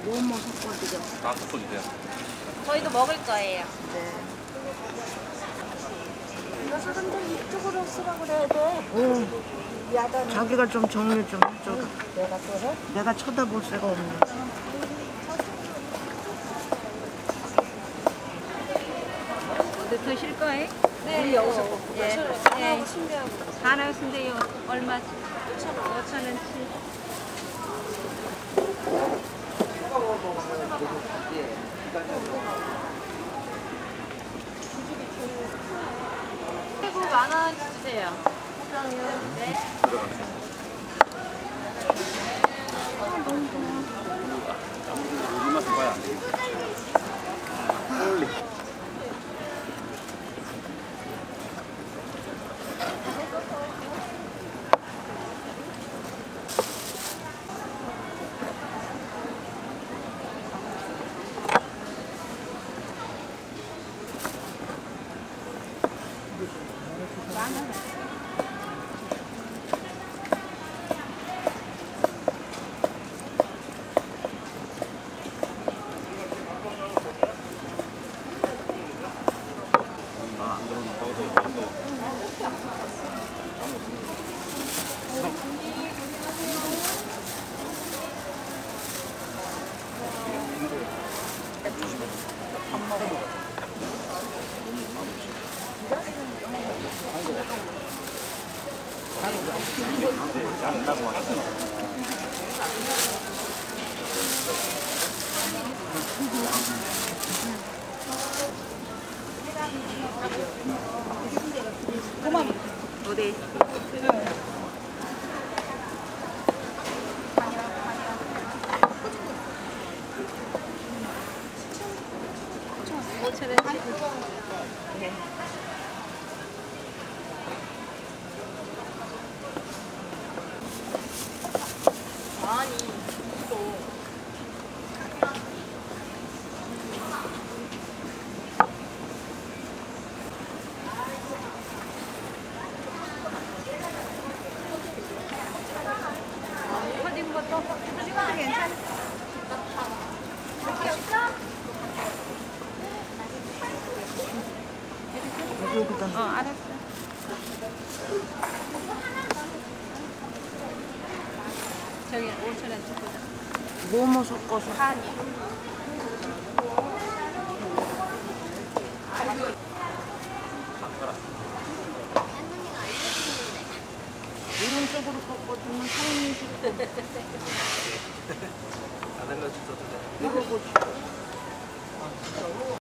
뭐뭐 섞어드려? 다 섞어주세요. 저희도 먹을 거예요. 네. 이거 사람들 이쪽으로 쓰라 그래야 돼. 응. 야단. 자기가 좀 정리 좀 해줘. 내가 또 해? 내가 쳐다볼 새가 없네. 더 드실 거예요? 네. 우리 여기서 먹고. 예. 하나하고 순대하고. 하나 순대요. 얼마? 5,000원치. 그리고 10,000원 주세요. 네. 이 맛을 봐야 안 돼. 어디? 5,000원치. 네. 터진 것도 괜찮아. 여기다 알았어. 저기 5,000원치 보자. 뭐뭐 섞어서. 이런 쪽으로 섞어주면 상인이 좋대. 다 달라주셔도 돼. 이거 보시죠.